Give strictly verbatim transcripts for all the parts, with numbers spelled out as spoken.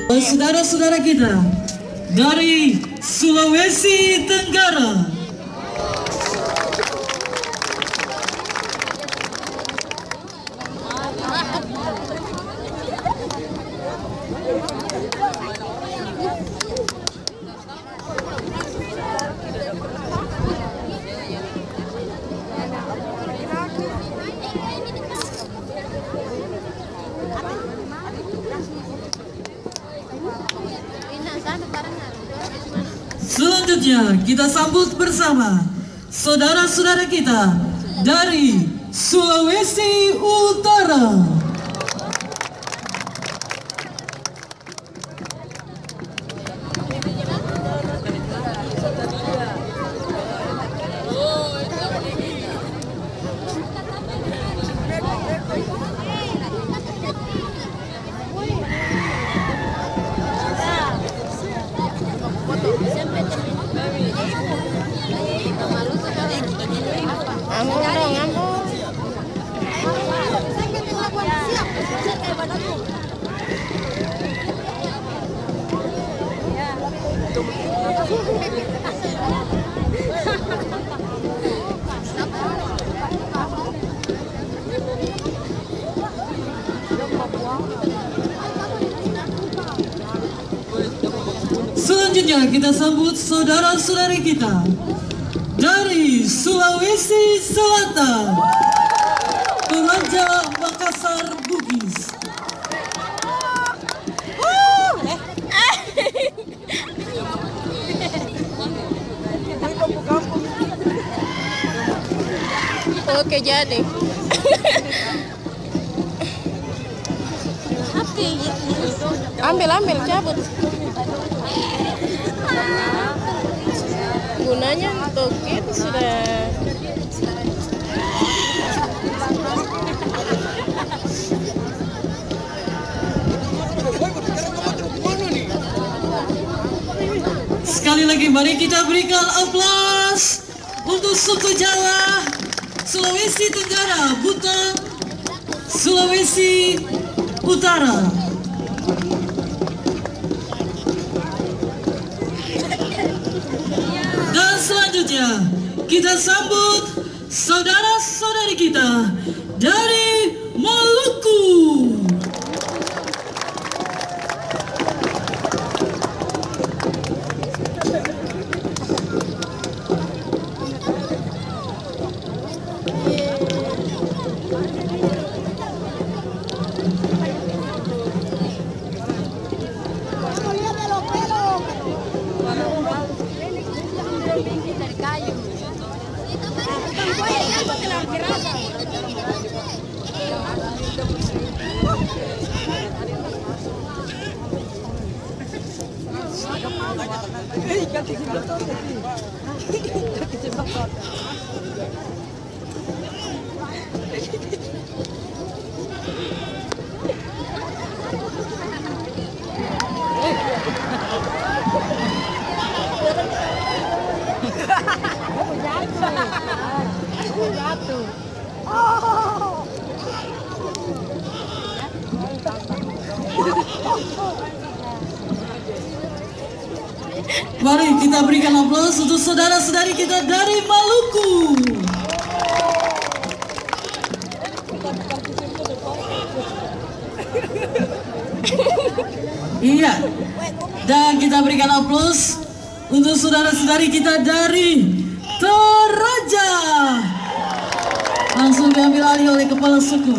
Saudara-saudara kita dari Sulawesi Tenggara, selanjutnya kita sambut bersama saudara-saudara kita dari Sulawesi Utara. Selanjutnya kita sambut saudara-saudari kita dari Sulawesi Selatan, Toraja Makassar Bugis. Oke, jadi ambil ambil cabut, gunanya untuk itu sudah. Sekali lagi mari kita berikan aplaus untuk suku Jawa Sulawesi Tenggara, Buton, Sulawesi Utara. Dan selanjutnya kita sambut saudara-saudari kita dari Maluku. Mari kita berikan aplaus untuk saudara-saudari kita dari Maluku. Iya. Dan kita berikan aplaus untuk saudara-saudari kita dari Toraja. Langsung diambil alih oleh kepala suku.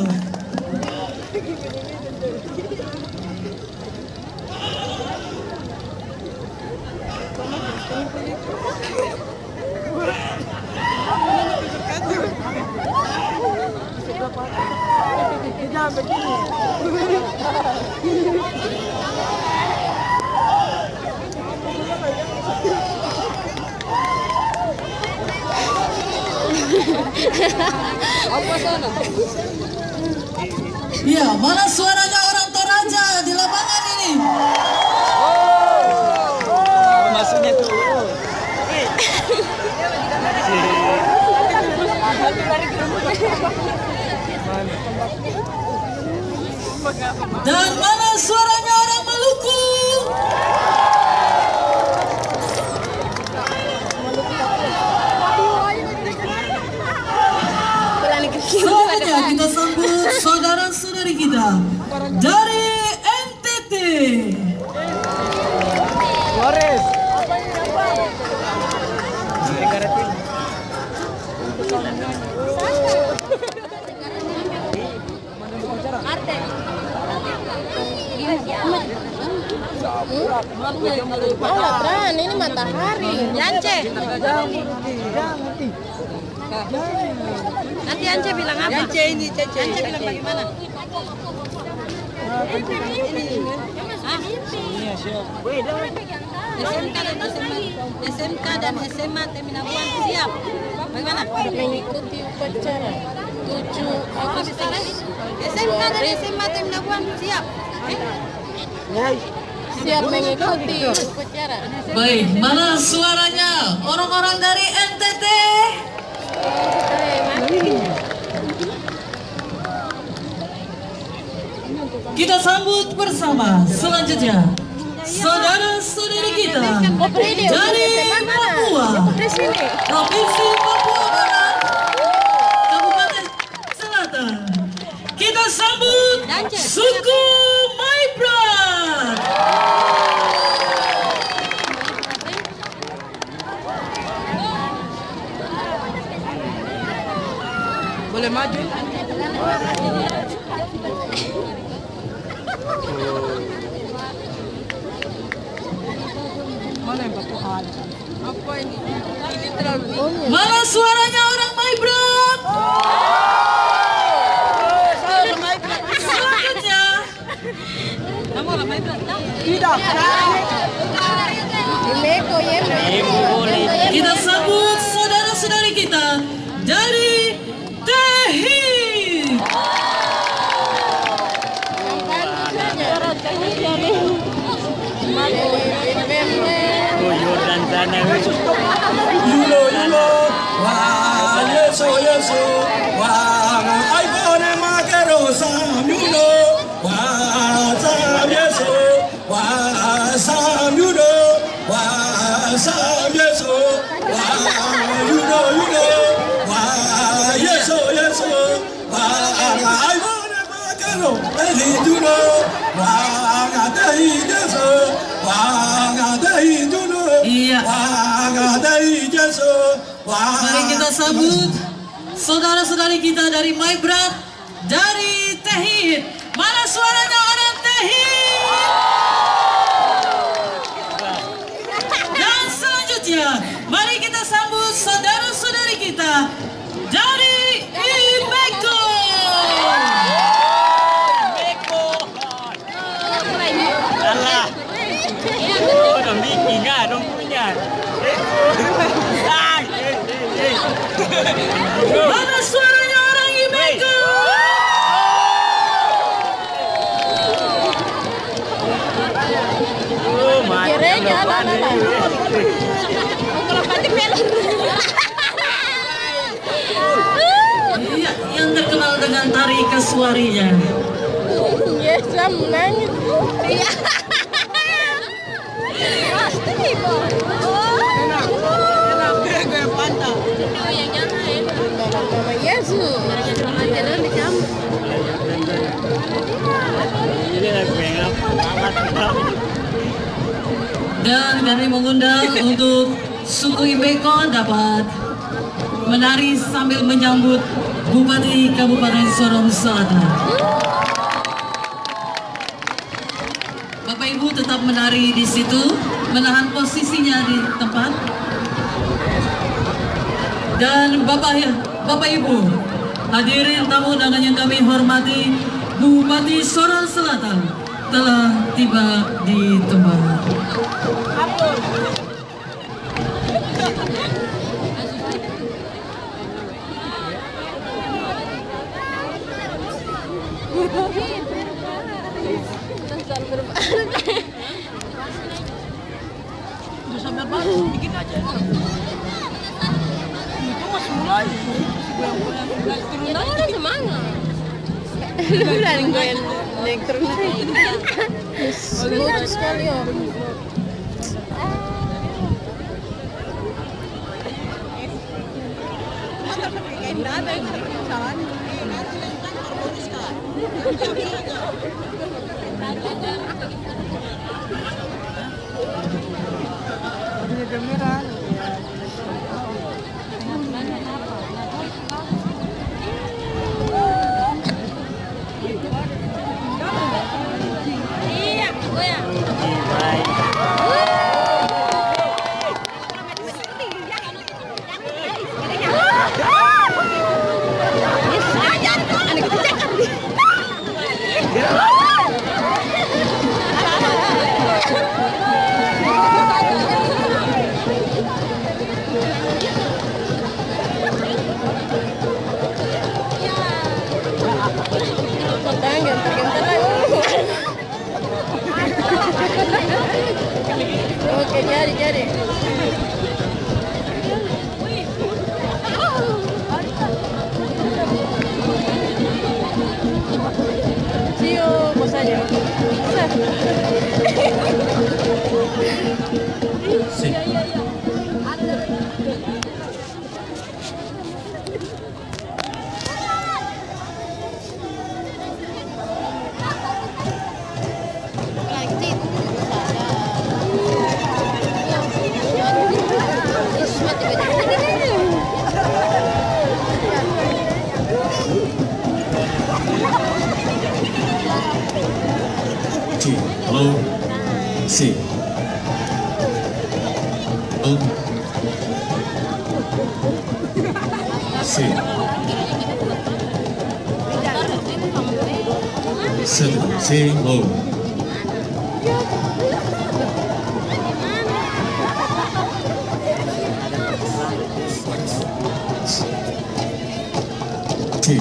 Iya, mana suaranya orang Toraja di lapangan ini? Oh, maksudnya tuh. Dan mana suaranya orang Maluku? Malah terang, ini matahari. Yance. Nanti Yance bilang apa? Yance ini, Cece. Yance bilang bagaimana? S M K dan S M A, S M K dan S M A Teminabuan siap. Bagaimana? Mengikuti upacara tujuh Agustus. S M K dan S M A Teminabuan siap. Siap mengikuti upacara. Baik, mana suaranya orang-orang dari N T T? Kita sambut bersama selanjutnya saudara-saudari kita dari Papua, Provinsi Papua Barat, Kabupaten Selatan. Kita sambut suku Maibrat. Boleh maju? Mana yang Papua? Apa ini? Ini terlalu. Mana suaranya orang Maibrat? Selanjutnya Kamu orang Maibrat? Tidak. Imeko, Yemeko. kita sambut saudara-saudari kita dari Tehi. Tuyul dan sana. Yulo yulo, wah yeso yeso, wah ay bone makero sam yulo, wah sam yeso, wah sam yulo, wah sam yeso, wah yulo yulo, wah yeso yeso, wah ay bone makero ay yulo, wah ay yeso, wah ay yulo. Iya. Mari kita sambut saudara-saudari kita dari Maibrat, dari Tehit. Mana suaranya orang Tehit? Dan selanjutnya, mari kita sambut saudara-saudari kita dari Imeko. Alah. Oh, dong bikin ah, dong punya. Ah, eh, eh, eh. Mana suaranya orang Imeko? Oh, mati. Kiranya ada ada. Kalau batik melon. Iya, yang terkenal dengan tari kasuarinya. Ya, saya menangis. Iya. Nama Yesus. Ini lagu yang apa? Dan kami mengundang untuk suku Imeko dapat menari sambil menyambut Bupati Kabupaten Sorong Selatan. Bapak Ibu tetap menari di situ, menahan posisinya di tempat. Dan Bapak ya, Bapak Ibu, hadirin tamu undangan yang kami hormati, Bupati Sorong Selatan telah tiba di tempat. Bikin aja. Itu masih mulai. Ya kan semangat. Udah goyang naik turun naik. Smooth sekali ya. Iya. Oke, jadi jadi. Sio, bos aja. Sí. Sí, hello. Sí. Oh. Sí. Seven. Sí, hello. Sí.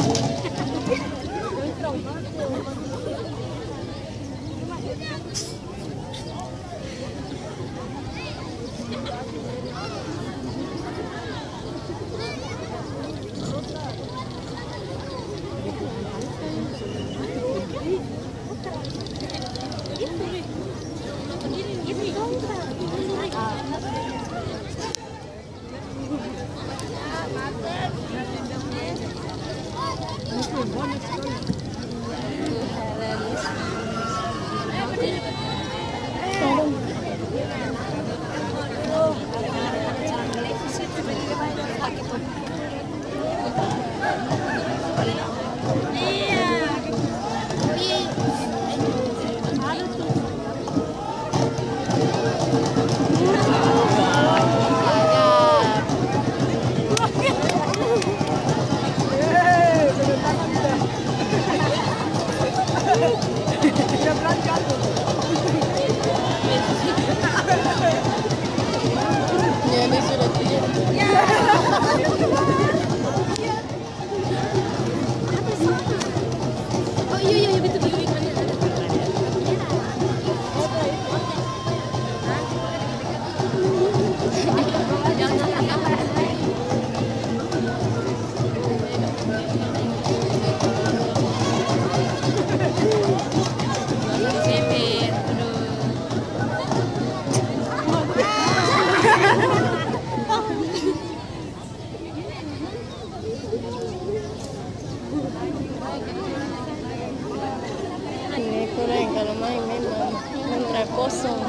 Kalau main memang kontra kosong.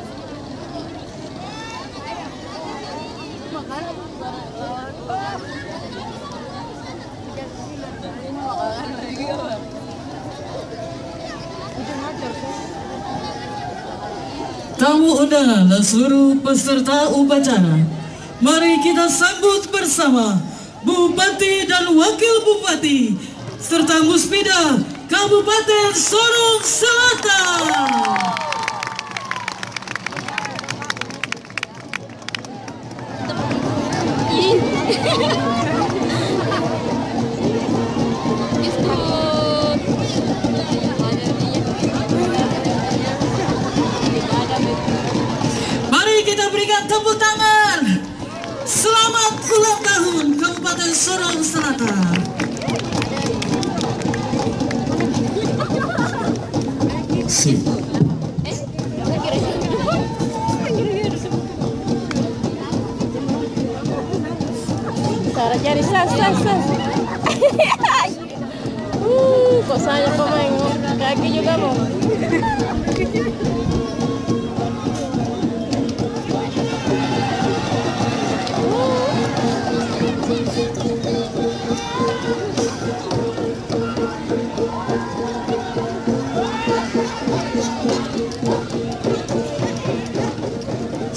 Tamu undangan dan seluruh peserta upacara, mari kita sambut bersama Bupati dan Wakil Bupati serta Musbida Kabupaten Sorong Selatan. Mari kita berikan tepuk tangan. Selamat ulang tahun Kabupaten Sorong Selatan. Sí. Cara cari sas sas sas. uh, kok saya pemain kaki juga mau.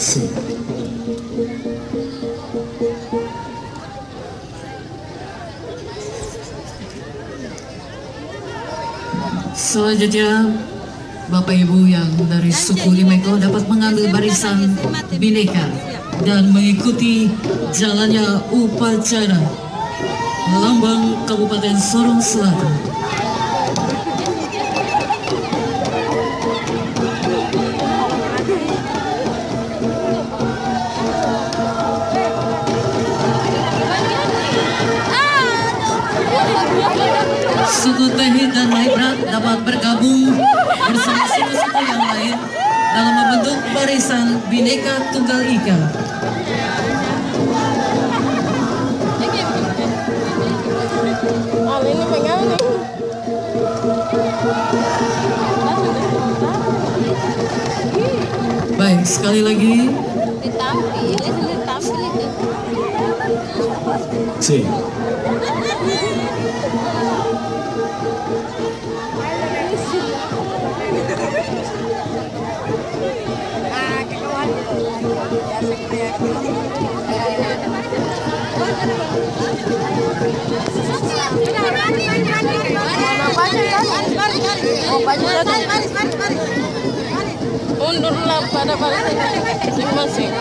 C. Selanjutnya, Bapak Ibu yang dari suku Limeko dapat mengambil barisan bineka dan mengikuti jalannya upacara lambang Kabupaten Sorong Selatan. Suku Tehi dan Maibrat dapat bergabung bersama suku-suku yang lain dalam membentuk barisan Bhinneka Tunggal Ika. Ini pegang nih. Baik, sekali lagi. Ditampil, ditampil itu. C. Undurlah pada barisan masing-masing.